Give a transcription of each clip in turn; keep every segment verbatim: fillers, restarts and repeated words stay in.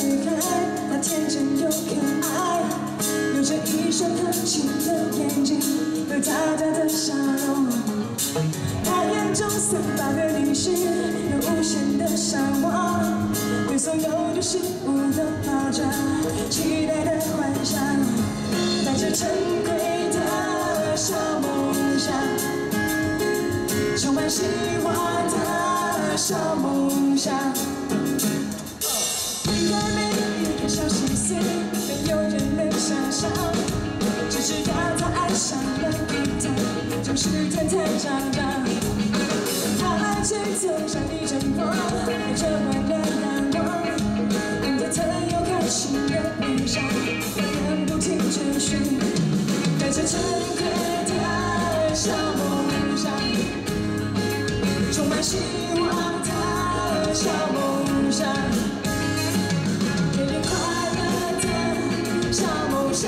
女孩，她天真又可爱，有着一双很清的眼睛和大大的笑容。她眼中散发的理性，有无限的向往，对所有的事物都抱着期待的幻想，带着珍贵的小梦想，充满希望的小梦想。应该没有一个小心思，没有人能想象，只知道他爱上了一台，就是天台长长。他爱情就像一阵风，带着暖的阳光，让他曾有开心的微笑，让人不停追寻，带着珍贵的小梦想，充满希望的小梦想。小梦想，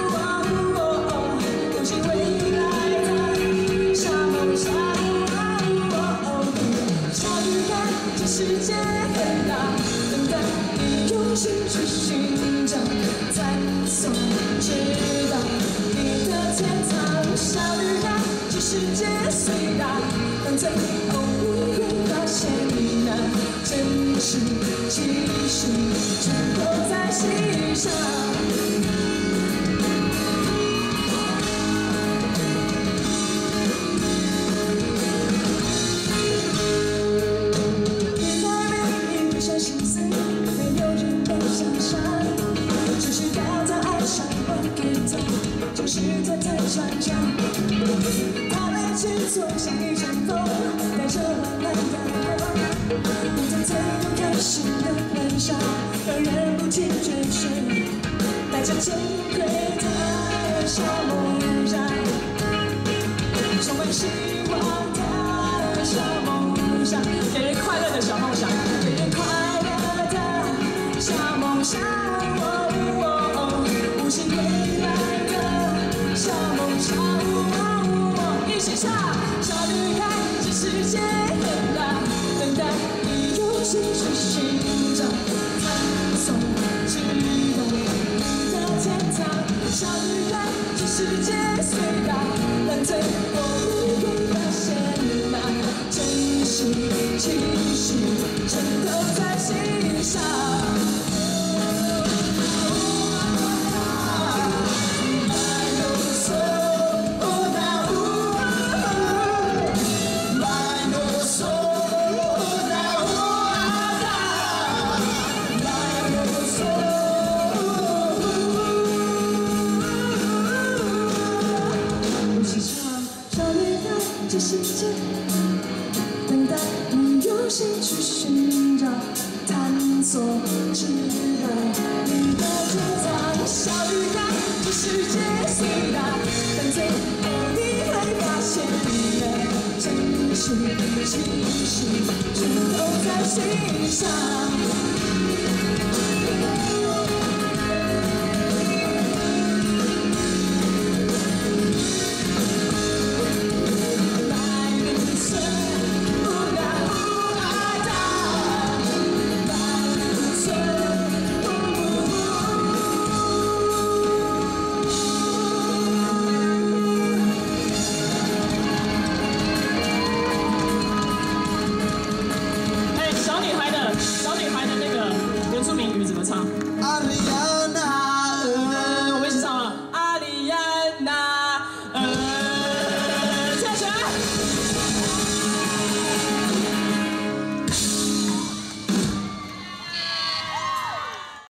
有些未来的小梦想。小女孩，这世界很大，等待你用心去寻找、探索，直到你的天堂。小女孩，这世界虽大，但最后你会发现那真实气息全都在心上。就是在台上唱，他爱情就像一阵风，带着暖暖阳光，让他曾有开心的微笑，让人不停追寻，带着珍贵的小梦想，充满希望的小梦想，给人快乐的小梦想，给人快乐的小梦想，哦哦，无限未来。小梦想，一起唱。小女孩，这世界很大，等待你用心去寻找、探索，直到你的天堂。小女孩，这世界虽大，但最后你会发现那真实气息全都在心上。这世界等待你用心去寻找、探索，直到你的天堂。小女孩，这世界虽大，但最后你会发现那真实气息全都在心上。 小女孩的那个原住民语怎么唱？ 阿里亚娜。